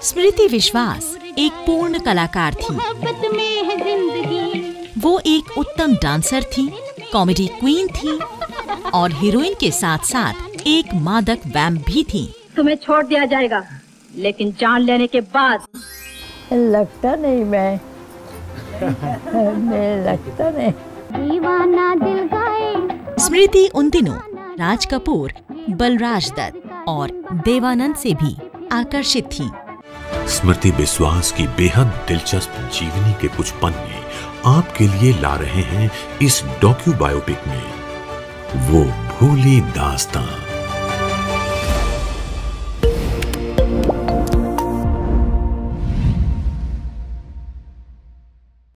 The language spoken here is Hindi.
स्मृति विश्वास एक पूर्ण कलाकार थी। वो एक उत्तम डांसर थी, कॉमेडी क्वीन थी और हीरोइन के साथ साथ एक मादक वैम्प भी थी। तुम्हें छोड़ दिया जाएगा, लेकिन जान लेने के बाद। लगता नहीं मैं लगता नहीं। दीवाना दिल गाए। स्मृति उन दिनों राज कपूर, बलराज दत्त और देवानंद से भी आकर्षित थी। स्मृति विश्वास की बेहद दिलचस्प जीवनी के कुछ पन्ने आपके लिए ला रहे हैं इस डॉक्यू बायोपिक में, वो भूली दास्तां।